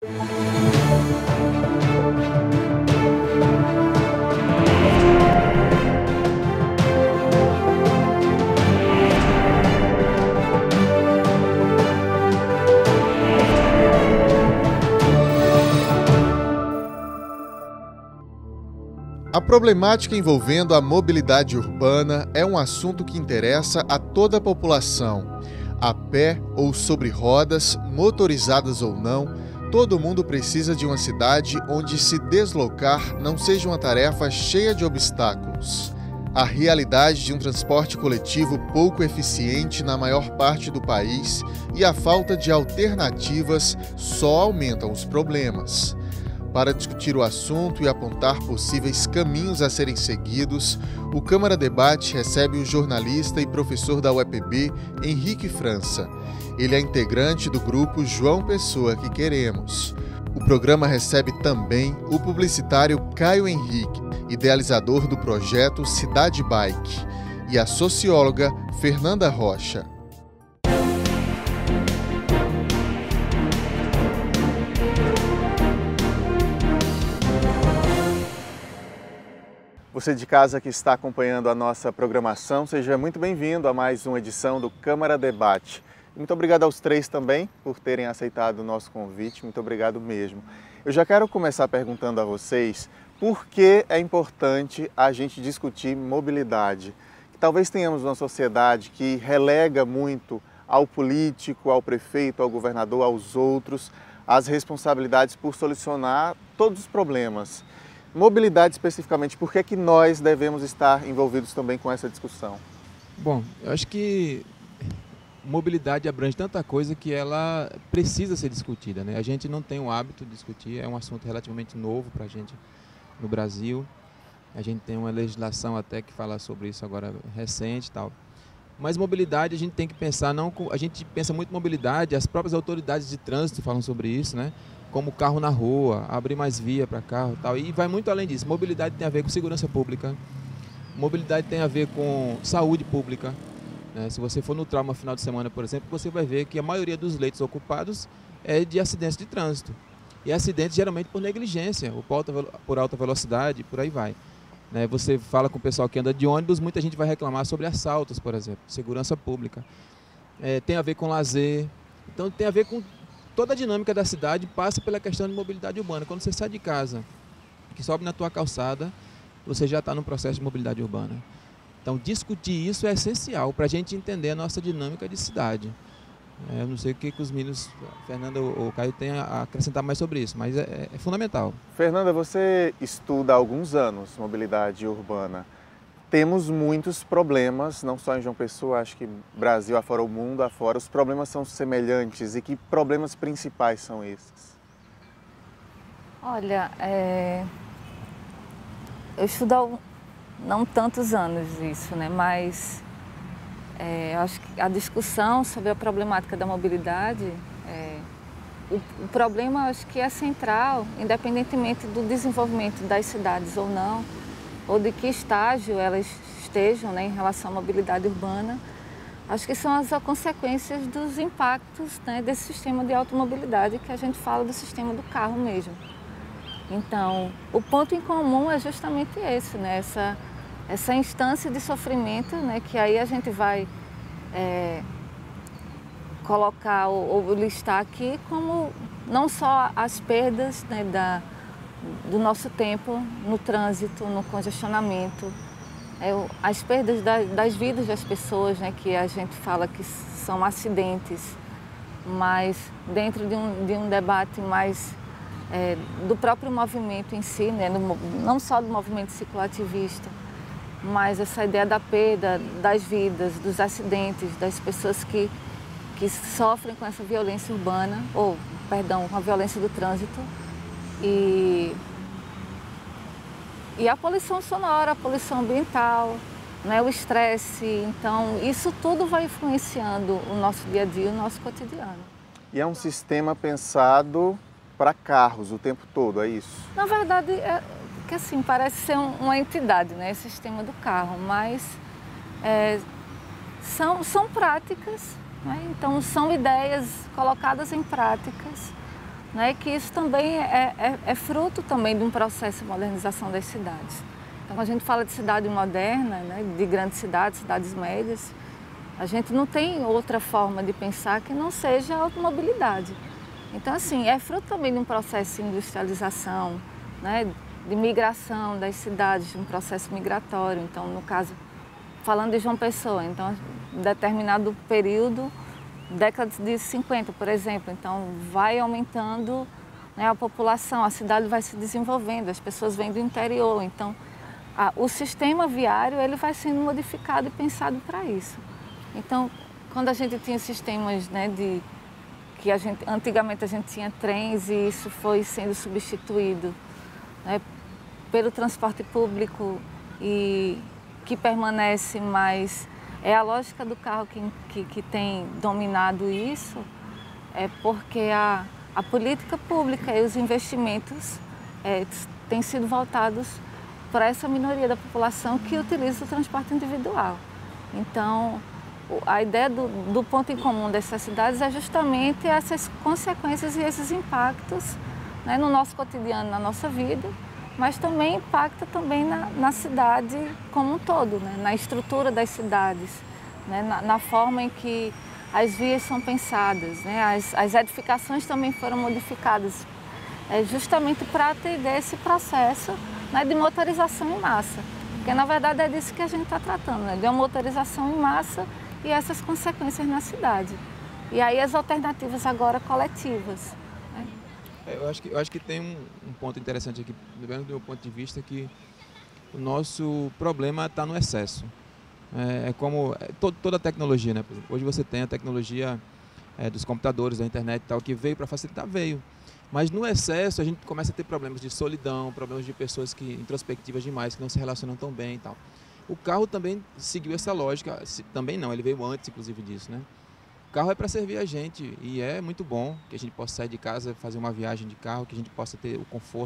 A problemática envolvendo a mobilidade urbana é um assunto que interessa a toda a população. A pé ou sobre rodas, motorizadas ou não, todo mundo precisa de uma cidade onde se deslocar não seja uma tarefa cheia de obstáculos. A realidade de um transporte coletivo pouco eficiente na maior parte do país e a falta de alternativas só aumentam os problemas. Para discutir o assunto e apontar possíveis caminhos a serem seguidos, o Câmara Debate recebe o jornalista e professor da UEPB, Henrique França. Ele é integrante do grupo João Pessoa que Queremos. O programa recebe também o publicitário Caio Henrique, idealizador do projeto Cidade Bike, e a socióloga Fernanda Rocha. Você de casa que está acompanhando a nossa programação, seja muito bem-vindo a mais uma edição do Câmara Debate. Muito obrigado aos três também por terem aceitado o nosso convite, muito obrigado mesmo. Eu já quero começar perguntando a vocês por que é importante a gente discutir mobilidade. Talvez tenhamos uma sociedade que relega muito ao político, ao prefeito, ao governador, aos outros, as responsabilidades por solucionar todos os problemas. Mobilidade especificamente, por que é que nós devemos estar envolvidos também com essa discussão? Bom, eu acho que mobilidade abrange tanta coisa que ela precisa ser discutida, né? A gente não tem o hábito de discutir, é um assunto relativamente novo para a gente no Brasil. A gente tem uma legislação até que fala sobre isso agora recente e tal. Mas mobilidade a gente tem que pensar, a gente pensa muito em mobilidade, as próprias autoridades de trânsito falam sobre isso, né? Como carro na rua, abrir mais via para carro e tal. E vai muito além disso. Mobilidade tem a ver com segurança pública, mobilidade tem a ver com saúde pública. Né? Se você for no Trauma final de semana, por exemplo, você vai ver que a maioria dos leitos ocupados é de acidentes de trânsito. E acidentes geralmente por negligência, ou por alta velocidade, por aí vai. Né? Você fala com o pessoal que anda de ônibus, muita gente vai reclamar sobre assaltos, por exemplo, segurança pública. Tem a ver com lazer, então tem a ver com toda a dinâmica da cidade passa pela questão de mobilidade urbana. Quando você sai de casa, que sobe na tua calçada, você já está no processo de mobilidade urbana. Então, discutir isso é essencial para a gente entender a nossa dinâmica de cidade. Eu não sei o que os meninos, Fernanda ou Caio, têm a acrescentar mais sobre isso, mas é fundamental. Fernanda, você estuda há alguns anos mobilidade urbana. Temos muitos problemas, não só em João Pessoa, acho que Brasil afora, o mundo afora, os problemas são semelhantes. E que problemas principais são esses? Olha, eu estudo há não tantos anos isso, né? Mas eu acho que a discussão sobre a problemática da mobilidade, o problema acho que é central, independentemente do desenvolvimento das cidades ou não, ou de que estágio elas estejam, né, em relação à mobilidade urbana. Acho que são as consequências dos impactos, né, desse sistema de automobilidade que a gente fala do sistema do carro mesmo. Então, o ponto em comum é justamente esse, né, essa instância de sofrimento, né, que aí a gente vai colocar ou listar aqui como não só as perdas, né, do nosso tempo no trânsito, no congestionamento, as perdas das vidas das pessoas, né, que a gente fala que são acidentes, mas dentro de um debate mais do próprio movimento em si, né, não só do movimento cicloativista, mas essa ideia da perda das vidas, dos acidentes, das pessoas que sofrem com essa violência urbana, com a violência do trânsito. E a poluição sonora, a poluição ambiental, né, o estresse. Então, isso tudo vai influenciando o nosso dia a dia, o nosso cotidiano. E é um sistema pensado para carros o tempo todo, é isso? Na verdade, que assim, parece ser uma entidade, né, esse sistema do carro, mas são práticas, né? Então são ideias colocadas em práticas né, que isso também é fruto também de um processo de modernização das cidades. Então, quando a gente fala de cidade moderna, né, de grandes cidades, cidades médias, a gente não tem outra forma de pensar que não seja a automobilidade. Então, assim, é fruto também de um processo de industrialização, né, de migração das cidades, de um processo migratório. Então, no caso, falando de João Pessoa, então, em determinado período, década de 50, por exemplo, então vai aumentando, né, a população, a cidade vai se desenvolvendo, as pessoas vêm do interior, então o sistema viário ele vai sendo modificado e pensado para isso. Então, quando a gente tinha sistemas, né, antigamente a gente tinha trens e isso foi sendo substituído, né, pelo transporte público e que permanece, mas é a lógica do carro que tem dominado isso, é porque a política pública e os investimentos têm sido voltados para essa minoria da população que utiliza o transporte individual. Então, a ideia do ponto em comum dessas cidades é justamente essas consequências e esses impactos, né, no nosso cotidiano, na nossa vida, mas também impacta também na cidade como um todo, né? Na estrutura das cidades, né? Na forma em que as vias são pensadas, né? As edificações também foram modificadas justamente para atender esse processo, né, de motorização em massa, porque na verdade é disso que a gente está tratando, né? De uma motorização em massa e essas consequências na cidade. E aí as alternativas agora coletivas. Eu acho que tem um ponto interessante aqui, do meu ponto de vista, que o nosso problema está no excesso. É como toda a tecnologia, né? Hoje você tem a tecnologia dos computadores, da internet e tal, que veio para facilitar, veio. Mas no excesso a gente começa a ter problemas de solidão, problemas de pessoas introspectivas demais, que não se relacionam tão bem e tal. O carro também seguiu essa lógica, também não, ele veio antes inclusive disso, né? O carro é para servir a gente e é muito bom que a gente possa sair de casa, fazer uma viagem de carro, que a gente possa ter o conforto,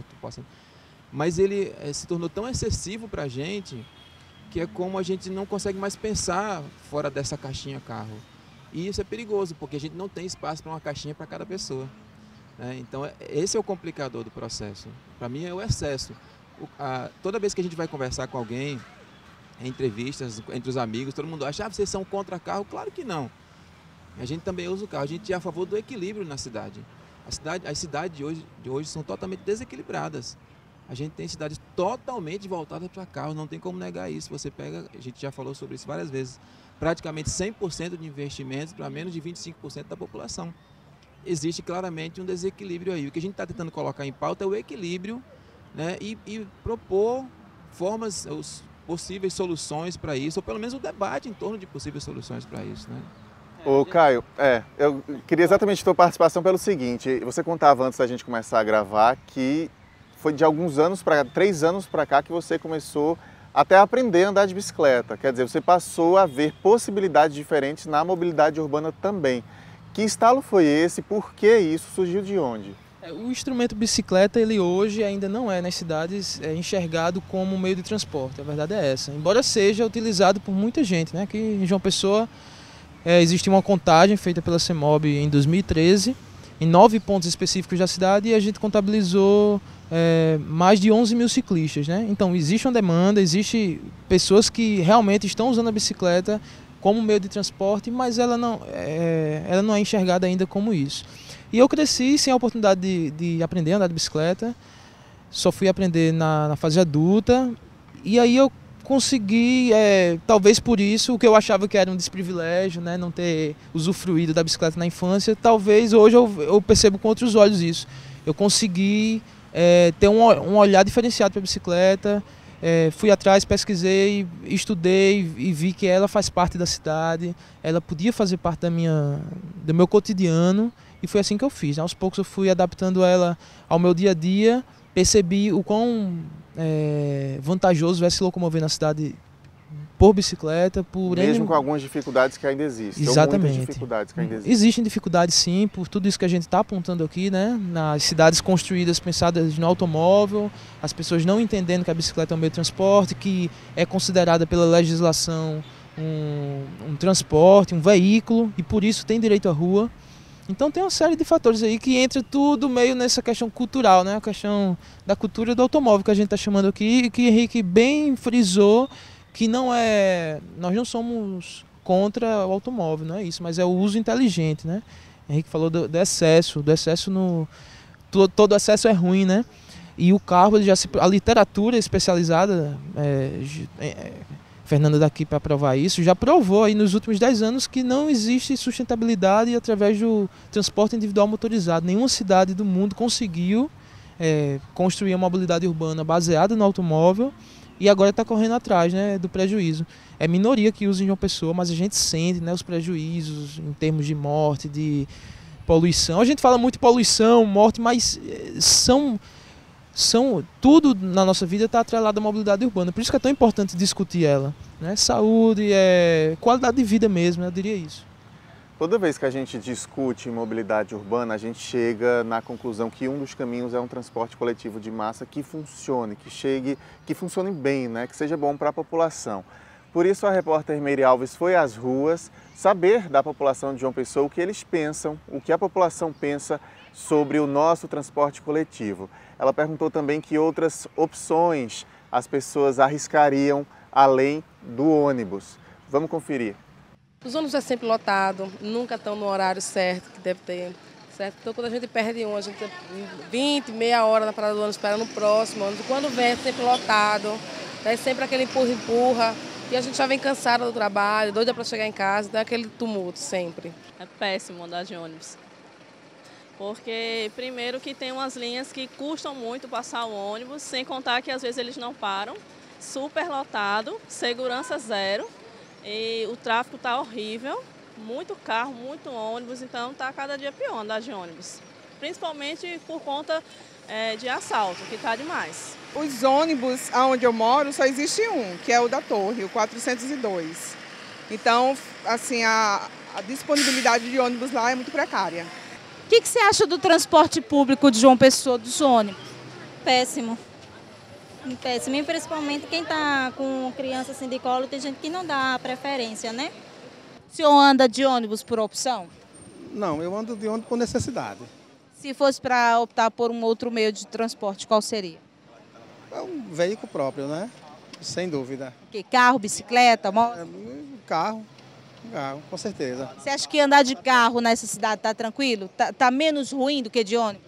mas ele se tornou tão excessivo para a gente que é como a gente não consegue mais pensar fora dessa caixinha carro. E isso é perigoso, porque a gente não tem espaço para uma caixinha para cada pessoa, né? Então esse é o complicador do processo. Para mim é o excesso. Toda vez que a gente vai conversar com alguém, em entrevistas, entre os amigos, todo mundo acha, vocês são contra carro? Claro que não. A gente também usa o carro, a gente é a favor do equilíbrio na cidade. As cidades de hoje são totalmente desequilibradas. A gente tem cidades totalmente voltadas para carro, não tem como negar isso. Você pega, a gente já falou sobre isso várias vezes, praticamente 100% de investimentos para menos de 25% da população. Existe claramente um desequilíbrio aí. O que a gente está tentando colocar em pauta é o equilíbrio, né, e propor formas, possíveis soluções para isso, ou pelo menos o debate em torno de possíveis soluções para isso, né? Ô Caio, eu queria exatamente a tua participação pelo seguinte, você contava antes da gente começar a gravar que foi de alguns anos 3 anos para cá que você começou até a aprender a andar de bicicleta, quer dizer, você passou a ver possibilidades diferentes na mobilidade urbana também. Que estalo foi esse? Por que isso? Surgiu de onde? O instrumento bicicleta, ele hoje ainda não é nas cidades enxergado como meio de transporte, a verdade é essa. Embora seja utilizado por muita gente, né? Aqui em João Pessoa existe uma contagem feita pela CEMOB em 2013, em 9 pontos específicos da cidade, e a gente contabilizou mais de 11 mil ciclistas, né? Então existe uma demanda, existe pessoas que realmente estão usando a bicicleta como meio de transporte, mas ela não é enxergada ainda como isso. E eu cresci sem a oportunidade de aprender a andar de bicicleta, só fui aprender na fase adulta, e aí eu consegui, talvez por isso, o que eu achava que era um desprivilégio, né, não ter usufruído da bicicleta na infância, talvez hoje eu percebo com outros olhos isso. Eu consegui ter um olhar diferenciado para a bicicleta, fui atrás, pesquisei, estudei e vi que ela faz parte da cidade, ela podia fazer parte do meu cotidiano, e foi assim que eu fiz. Aos poucos eu fui adaptando ela ao meu dia a dia, percebi o quão vantajoso é se locomover na cidade por bicicleta. Mesmo com algumas dificuldades que ainda existem. Exatamente. Ou muitas dificuldades que ainda existem. Existem dificuldades sim, por tudo isso que a gente está apontando aqui, né? Nas cidades construídas, pensadas no automóvel, as pessoas não entendendo que a bicicleta é um meio de transporte, que é considerada pela legislação um transporte, um veículo, e por isso tem direito à rua. Então tem uma série de fatores aí que entra tudo meio nessa questão cultural, né? A questão da cultura do automóvel que a gente está chamando aqui e que Henrique bem frisou que nós não somos contra o automóvel, não é isso, mas é o uso inteligente, né? Henrique falou do excesso, todo excesso é ruim, né? E o carro, a literatura especializada, Fernanda daqui para provar isso, já provou aí nos últimos 10 anos que não existe sustentabilidade através do transporte individual motorizado. Nenhuma cidade do mundo conseguiu construir uma mobilidade urbana baseada no automóvel e agora está correndo atrás, né, do prejuízo. É minoria que usa em João Pessoa, mas a gente sente, né, os prejuízos em termos de morte, de poluição. A gente fala muito de poluição, morte, mas tudo na nossa vida está atrelado à mobilidade urbana. Por isso que é tão importante discutir ela, né? Saúde, qualidade de vida mesmo, eu diria isso. Toda vez que a gente discute mobilidade urbana, a gente chega na conclusão que um dos caminhos é um transporte coletivo de massa que funcione, que funcione bem, né? Que seja bom para a população. Por isso a repórter Meire Alves foi às ruas saber da população de João Pessoa o que eles pensam, o que a população pensa sobre o nosso transporte coletivo. Ela perguntou também que outras opções as pessoas arriscariam além do ônibus. Vamos conferir. Os ônibus é sempre lotado, nunca estão no horário certo que deve ter, certo? Então quando a gente perde um, a gente tem 20, meia hora na parada do ônibus esperando o próximo ônibus. Quando vem é sempre lotado, é sempre aquele empurra-empurra. E a gente já vem cansada do trabalho, doida para chegar em casa, então é aquele tumulto sempre. É péssimo andar de ônibus. Porque, primeiro, que tem umas linhas que custam muito passar o ônibus, sem contar que às vezes eles não param, super lotado, segurança zero, e o tráfego está horrível, muito carro, muito ônibus, então está cada dia pior andar de ônibus. Principalmente por conta de assalto, que está demais. Os ônibus, onde eu moro, só existe um, que é o da Torre, o 402. Então, assim, a disponibilidade de ônibus lá é muito precária. O que você acha do transporte público de João Pessoa, dos ônibus? Péssimo. Péssimo, e principalmente quem está com criança assim de colo, tem gente que não dá preferência, né? O senhor anda de ônibus por opção? Não, eu ando de ônibus por necessidade. Se fosse para optar por um outro meio de transporte, qual seria? É um veículo próprio, né? Sem dúvida. Que carro, bicicleta, moto? Carro, com certeza. Você acha que andar de carro nessa cidade está tranquilo? Tá menos ruim do que de ônibus?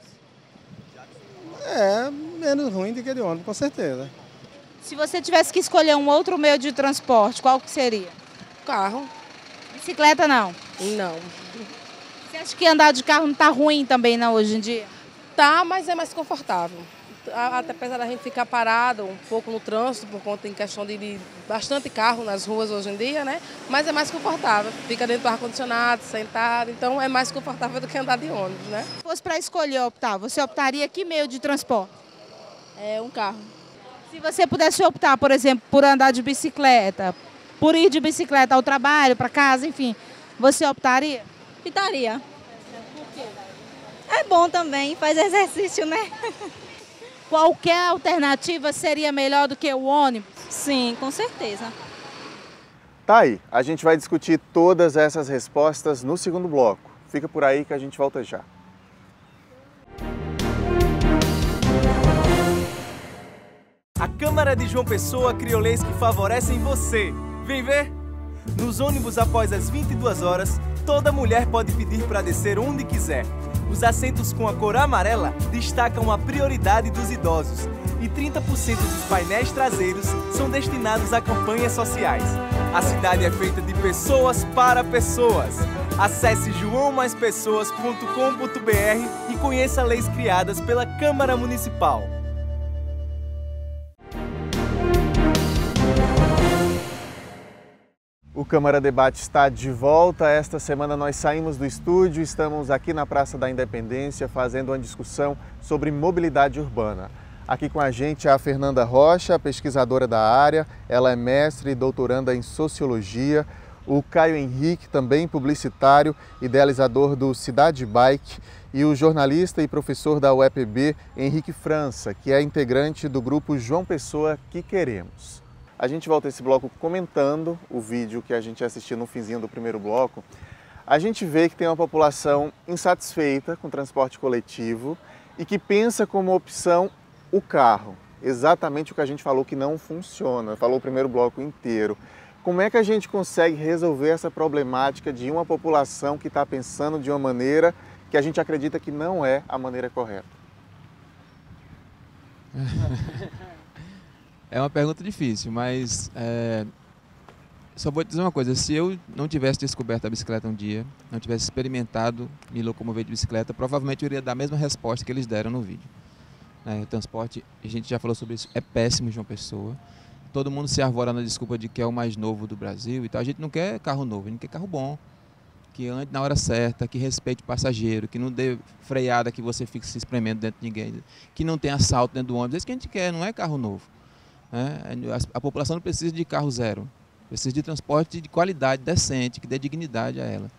É, menos ruim do que de ônibus, com certeza. Se você tivesse que escolher um outro meio de transporte, qual que seria? Carro. Bicicleta não? Não. Você acha que andar de carro não está ruim também não, hoje em dia? Tá, mas é mais confortável. Até apesar da gente ficar parado um pouco no trânsito, por conta em questão de bastante carro nas ruas hoje em dia, né? Mas é mais confortável. Fica dentro do ar-condicionado, sentado, então é mais confortável do que andar de ônibus, né? Se fosse para escolher optar, você optaria que meio de transporte? Um carro. Se você pudesse optar, por exemplo, por andar de bicicleta, por ir de bicicleta ao trabalho, para casa, enfim, você optaria? Optaria. Por quê? É bom também, faz exercício, né? Qualquer alternativa seria melhor do que o ônibus? Sim, com certeza. Tá aí, a gente vai discutir todas essas respostas no segundo bloco. Fica por aí que a gente volta já. A Câmara de João Pessoa criou leis que favorecem você. Vem ver? Nos ônibus após as 22 horas, toda mulher pode pedir para descer onde quiser. Os assentos com a cor amarela destacam a prioridade dos idosos e 30% dos painéis traseiros são destinados a campanhas sociais. A cidade é feita de pessoas para pessoas. Acesse joaomaspessoas.com.br e conheça leis criadas pela Câmara Municipal. O Câmara Debate está de volta. Esta semana nós saímos do estúdio, estamos aqui na Praça da Independência fazendo uma discussão sobre mobilidade urbana. Aqui com a gente é a Fernanda Rocha, pesquisadora da área, ela é mestre e doutoranda em Sociologia. O Caio Henrique, também publicitário, idealizador do Cidade Bike. E o jornalista e professor da UEPB, Henrique França, que é integrante do grupo João Pessoa Que Queremos. A gente volta esse bloco comentando o vídeo que a gente assistiu no finzinho do primeiro bloco. a gente vê que tem uma população insatisfeita com o transporte coletivo e que pensa como opção o carro. Exatamente o que a gente falou que não funciona, falou o primeiro bloco inteiro. Como é que a gente consegue resolver essa problemática de uma população que está pensando de uma maneira que a gente acredita que não é a maneira correta? É uma pergunta difícil, mas só vou te dizer uma coisa, se eu não tivesse descoberto a bicicleta um dia, não tivesse experimentado me locomover de bicicleta, provavelmente eu iria dar a mesma resposta que eles deram no vídeo. O transporte, a gente já falou sobre isso, é péssimo em João Pessoa. Todo mundo se arvora na desculpa de que é o mais novo do Brasil e tal. A gente não quer carro novo, a gente quer carro bom, que ande na hora certa, que respeite o passageiro, que não dê freada que você fique se espremendo dentro de ninguém, que não tenha assalto dentro do ônibus. É isso que a gente quer, não é carro novo. A população não precisa de carro zero, precisa de transporte de qualidade, decente, que dê dignidade a ela.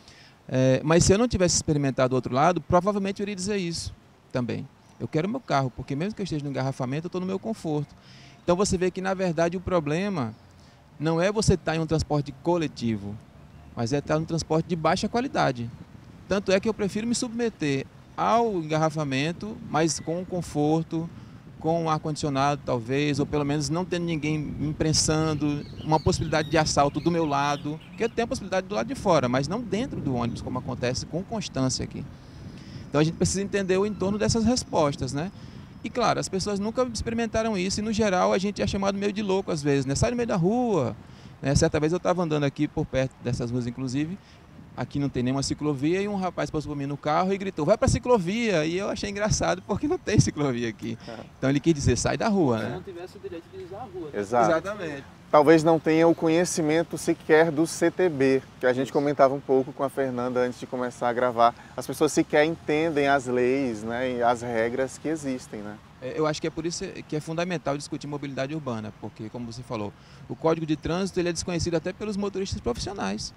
Mas se eu não tivesse experimentado o outro lado, provavelmente eu iria dizer isso também. Eu quero o meu carro, porque mesmo que eu esteja no engarrafamento, eu estou no meu conforto. Então você vê que, na verdade, o problema não é você estar em um transporte coletivo, mas é estar no transporte de baixa qualidade. Tanto é que eu prefiro me submeter ao engarrafamento, mas com conforto, com ar-condicionado talvez, ou pelo menos não tendo ninguém me imprensando, uma possibilidade de assalto do meu lado, porque tem a possibilidade do lado de fora, mas não dentro do ônibus, como acontece com constância aqui. Então a gente precisa entender o entorno dessas respostas, né? E claro, as pessoas nunca experimentaram isso e no geral a gente é chamado meio de louco às vezes, né? Sai no meio da rua, né? Certa vez eu estava andando aqui por perto dessas ruas inclusive, aqui não tem nenhuma ciclovia e um rapaz passou por mim no carro e gritou, vai para a ciclovia, e eu achei engraçado porque não tem ciclovia aqui. Então ele quis dizer, sai da rua, né? Não tivesse o direito de usar a rua. Né? Exato. Exatamente. Talvez não tenha o conhecimento sequer do CTB, que a gente comentava um pouco com a Fernanda antes de começar a gravar. As pessoas sequer entendem as leis, né, e as regras que existem, né? Eu acho que é por isso que é fundamental discutir mobilidade urbana, porque, como você falou, o Código de Trânsito ele é desconhecido até pelos motoristas profissionais.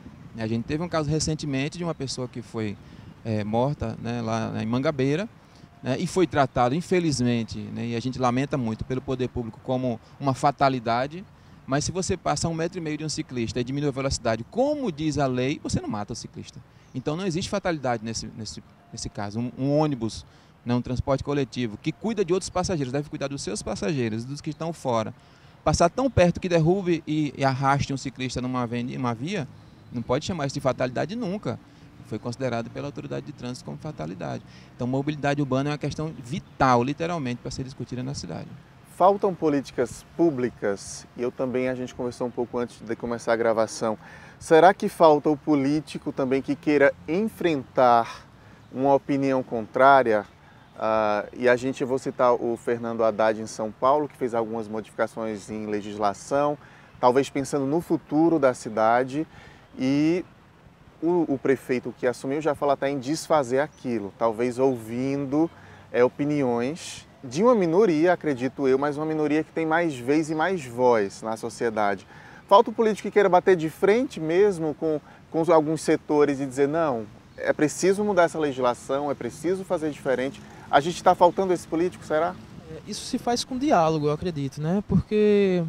A gente teve um caso recentemente de uma pessoa que foi morta, né, lá em Mangabeira, né, e foi tratado, infelizmente, né, e a gente lamenta muito pelo poder público como uma fatalidade, mas se você passa 1,5 metro de um ciclista e diminui a velocidade, como diz a lei, você não mata o ciclista. Então não existe fatalidade nesse caso. Um ônibus, né, um transporte coletivo, que cuida de outros passageiros, deve cuidar dos seus passageiros, dos que estão fora. Passar tão perto que derrube e arraste um ciclista numa via, não pode chamar isso de fatalidade nunca. Foi considerado pela autoridade de trânsito como fatalidade. Então, mobilidade urbana é uma questão vital, literalmente, para ser discutida na cidade. Faltam políticas públicas, e a gente conversou um pouco antes de começar a gravação. Será que falta o político também que queira enfrentar uma opinião contrária? E eu vou citar o Fernando Haddad em São Paulo, que fez algumas modificações em legislação, talvez pensando no futuro da cidade, e o prefeito que assumiu já fala até em desfazer aquilo, talvez ouvindo opiniões de uma minoria, acredito eu, mas uma minoria que tem mais vez e mais voz na sociedade. Falta o político que queira bater de frente mesmo com alguns setores e dizer, não, é preciso mudar essa legislação, é preciso fazer diferente. A gente está faltando esse político, será? Isso se faz com diálogo, eu acredito, né? Porque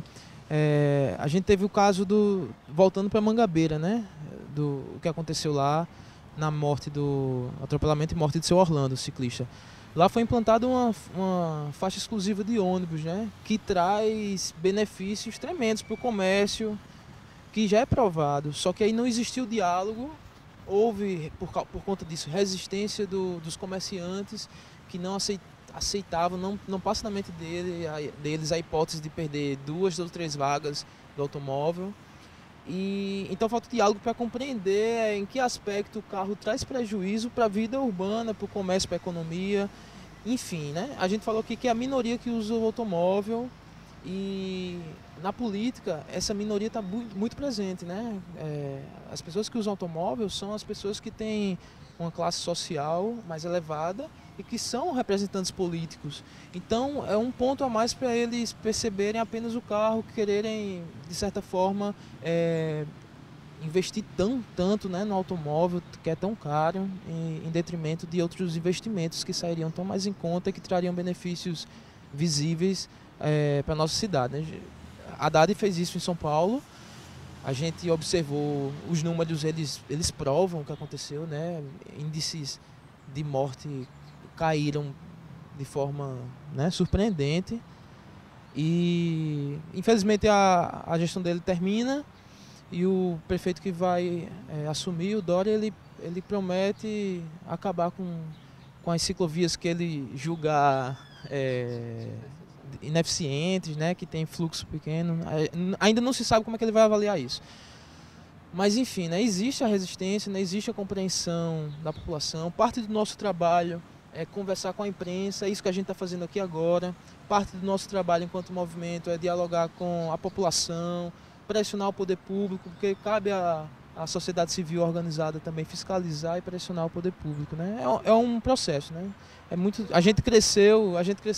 a gente teve o caso voltando para Mangabeira, né? O que aconteceu lá na morte atropelamento e morte de seu Orlando, ciclista. Lá foi implantada uma faixa exclusiva de ônibus, né, que traz benefícios tremendos para o comércio, que já é provado. Só que aí não existiu diálogo, houve, por conta disso, resistência dos comerciantes que não aceitavam, não passa na mente deles a hipótese de perder 2 ou 3 vagas do automóvel. Então falta diálogo para compreender em que aspecto o carro traz prejuízo para a vida urbana, para o comércio, para a economia, enfim, né? A gente falou aqui que é a minoria que usa o automóvel e na política essa minoria está muito presente, né? As pessoas que usam automóvel são as pessoas que têm uma classe social mais elevada e que são representantes políticos. Então é um ponto a mais para eles perceberem apenas o carro, quererem, de certa forma, investir tanto, né, no automóvel, que é tão caro, em detrimento de outros investimentos que sairiam tão mais em conta e que trariam benefícios visíveis para a nossa cidade, né? Haddad fez isso em São Paulo, A gente observou os números, eles provam o que aconteceu, né? Índices de morte caíram de forma, né, surpreendente. E infelizmente a gestão dele termina e o prefeito que vai assumir, o Dória, ele promete acabar com as ciclovias que ele julgar ineficientes, né, que tem fluxo pequeno. Ainda não se sabe como é que ele vai avaliar isso. Mas enfim, né, existe a resistência, né, existe a compreensão da população. Parte do nosso trabalho é conversar com a imprensa, é isso que a gente está fazendo aqui agora. Parte do nosso trabalho enquanto movimento é dialogar com a população, pressionar o poder público, porque cabe à sociedade civil organizada também fiscalizar e pressionar o poder público, né? É um processo, né? A gente cresceu,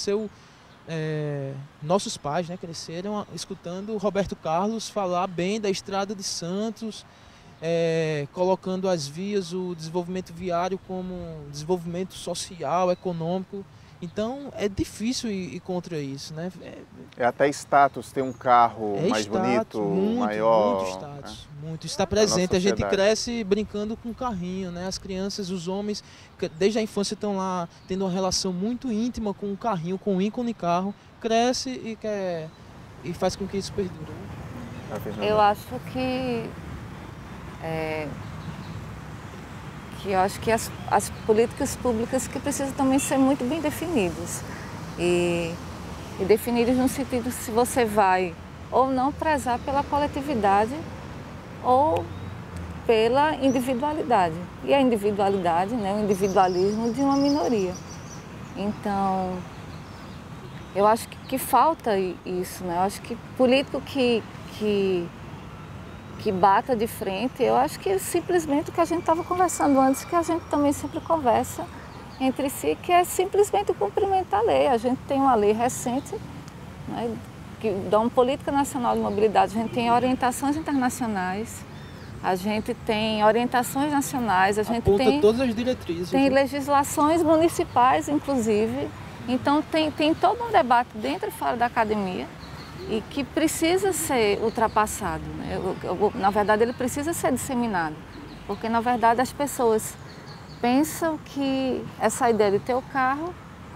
nossos pais, né, cresceram escutando o Roberto Carlos falar bem da Estrada de Santos, colocando as vias, o desenvolvimento viário como desenvolvimento social, econômico. Então é difícil ir contra isso, né? É até status ter um carro mais bonito, maior. Muito status, muito. Está presente. A gente cresce brincando com carrinho, né? As crianças, os homens, desde a infância estão lá tendo uma relação muito íntima com o carrinho, com o ícone carro. Cresce e faz com que isso perdure. Eu acho que eu acho que as políticas públicas que precisam também ser muito bem definidas e definidas no sentido se você vai ou não prezar pela coletividade ou pela individualidade. E a individualidade, né, o individualismo de uma minoria. Então, eu acho que falta isso, né? Eu acho que político que bata de frente, eu acho que simplesmente o que a gente estava conversando antes, que a gente também sempre conversa entre si, que é simplesmente cumprimentar a lei. A gente tem uma lei recente, né, que dá uma política nacional de mobilidade, a gente tem orientações internacionais, a gente tem orientações nacionais, a gente tem todas as diretrizes. Tem legislações municipais, inclusive. Então tem todo um debate dentro e fora da academia e que precisa ser ultrapassado, né? Na verdade, ele precisa ser disseminado, porque, na verdade, as pessoas pensam que essa ideia de ter o carro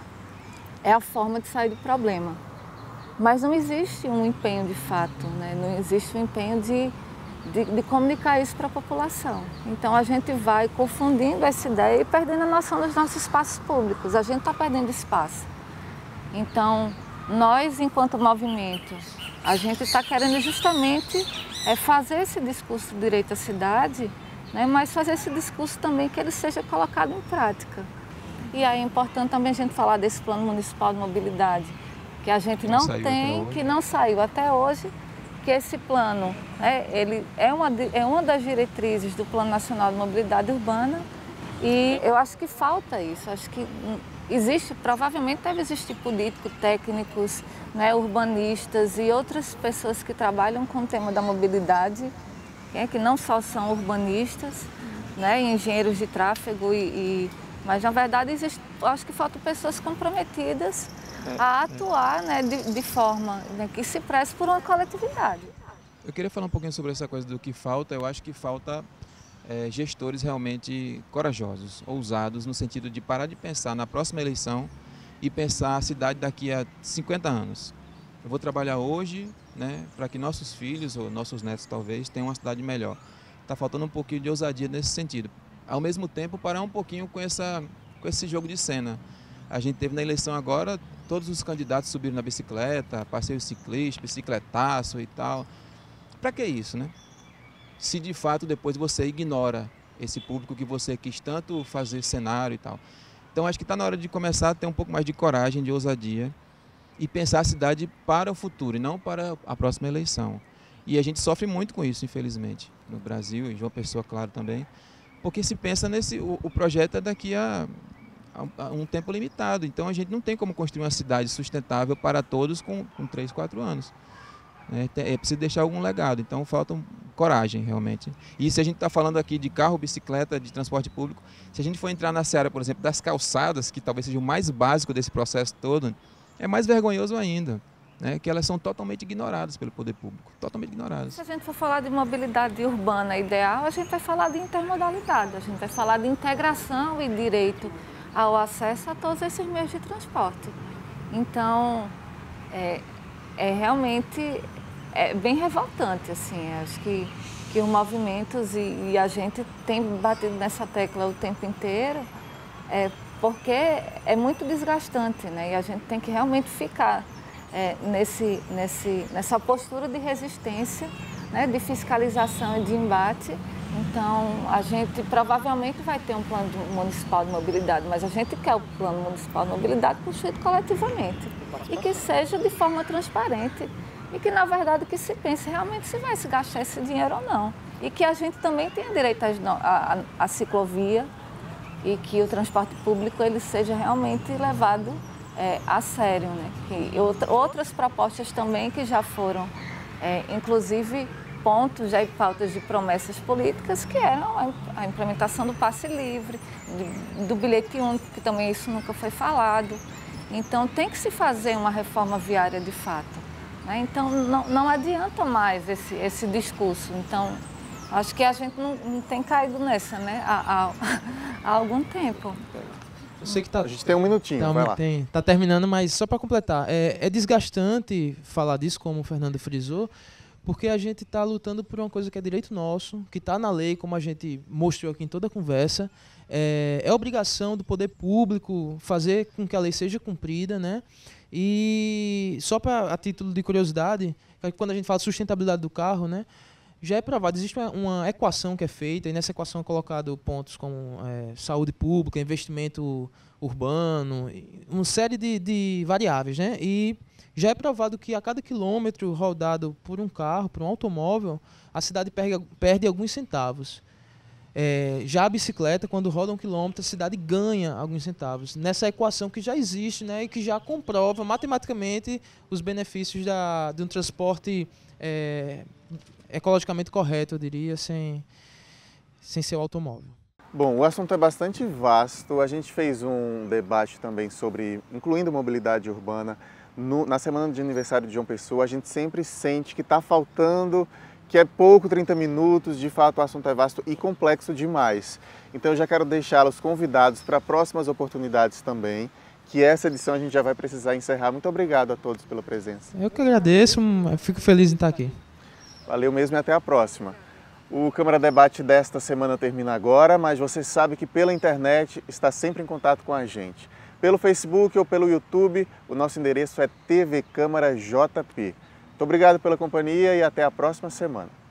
é a forma de sair do problema. Mas não existe um empenho de fato, né? Não existe um empenho de comunicar isso para a população. Então, a gente vai confundindo essa ideia e perdendo a noção dos nossos espaços públicos. A gente está perdendo espaço. Então, nós, enquanto movimento, a gente está querendo justamente fazer esse discurso do direito à cidade, né, mas fazer esse discurso também que ele seja colocado em prática. E aí é importante também a gente falar desse plano municipal de mobilidade, que a gente não tem, que não saiu até hoje, que esse plano, né, ele é uma das diretrizes do Plano Nacional de Mobilidade Urbana e eu acho que falta isso, acho que provavelmente deve existir políticos, técnicos, né, urbanistas e outras pessoas que trabalham com o tema da mobilidade, que não só são urbanistas, né, engenheiros de tráfego, mas na verdade acho que faltam pessoas comprometidas a atuar, né, de forma, né, que se preze por uma coletividade. Eu queria falar um pouquinho sobre essa coisa do que falta. Eu acho que falta gestores realmente corajosos, ousados, no sentido de parar de pensar na próxima eleição e pensar a cidade daqui a 50 anos. Eu vou trabalhar hoje, né, para que nossos filhos ou nossos netos talvez tenham uma cidade melhor. Está faltando um pouquinho de ousadia nesse sentido. Ao mesmo tempo, parar um pouquinho com esse jogo de cena. A gente teve na eleição agora, todos os candidatos subiram na bicicleta, passeio ciclista, bicicletaço e tal. Para que isso, né? Se de fato depois você ignora esse público que você quis tanto fazer cenário e tal. Então acho que está na hora de começar a ter um pouco mais de coragem, de ousadia e pensar a cidade para o futuro e não para a próxima eleição. E a gente sofre muito com isso, infelizmente, no Brasil e João Pessoa, claro, também, porque se pensa o projeto é daqui a um tempo limitado. Então a gente não tem como construir uma cidade sustentável para todos com 3, 4 anos. É preciso deixar algum legado, então falta coragem realmente. E se a gente está falando aqui de carro, bicicleta, de transporte público, se a gente for entrar na seara, por exemplo, das calçadas, que talvez seja o mais básico desse processo todo, é mais vergonhoso ainda. né, que elas são totalmente ignoradas pelo poder público, totalmente ignoradas. Se a gente for falar de mobilidade urbana ideal, a gente vai falar de intermodalidade, a gente vai falar de integração e direito ao acesso a todos esses meios de transporte. Então, realmente bem revoltante, assim, acho que os movimentos e a gente tem batido nessa tecla o tempo inteiro, porque é muito desgastante, né? E a gente tem que realmente ficar nessa postura de resistência, né? De fiscalização e de embate. Então, a gente provavelmente vai ter um plano municipal de mobilidade, mas a gente quer o plano municipal de mobilidade construído coletivamente e que seja de forma transparente e que, na verdade, que se pense realmente se vai se gastar esse dinheiro ou não. E que a gente também tenha direito à ciclovia e que o transporte público ele seja realmente levado a sério, né? Que outras propostas também que já foram, inclusive, pontos e pautas de promessas políticas, que eram a implementação do passe livre, do bilhete único, que também isso nunca foi falado. Então, tem que se fazer uma reforma viária de fato, né? Então, não adianta mais esse discurso. Então, acho que a gente não tem caído nessa, né, há algum tempo. Eu sei que a gente tem um minutinho, vai lá. Tá terminando, mas só para completar, é desgastante falar disso, como o Fernando frisou, porque a gente está lutando por uma coisa que é direito nosso, que está na lei, como a gente mostrou aqui em toda a conversa. É obrigação do poder público fazer com que a lei seja cumprida, né? E só a título de curiosidade, quando a gente fala de sustentabilidade do carro, né, já é provado, existe uma equação que é feita, e nessa equação é colocado pontos como saúde pública, investimento urbano, uma série de variáveis, né? E já é provado que a cada quilômetro rodado por um carro, por um automóvel, a cidade perde alguns centavos. Já a bicicleta, quando roda um quilômetro, a cidade ganha alguns centavos. Nessa equação que já existe, né, e que já comprova matematicamente os benefícios de um transporte ecologicamente correto, eu diria, sem ser o automóvel. Bom, o assunto é bastante vasto. A gente fez um debate também sobre, incluindo mobilidade urbana. Na semana de aniversário de João Pessoa, a gente sempre sente que está faltando, que é pouco 30 minutos, de fato o assunto é vasto e complexo demais. Então eu já quero deixá-los convidados para próximas oportunidades também, que essa edição a gente já vai precisar encerrar. Muito obrigado a todos pela presença. Eu que agradeço, eu fico feliz em estar aqui. Valeu mesmo e até a próxima. O Câmara Debate desta semana termina agora, mas você sabe que pela internet está sempre em contato com a gente. Pelo Facebook ou pelo YouTube, o nosso endereço é TV Câmara JP. Muito obrigado pela companhia e até a próxima semana.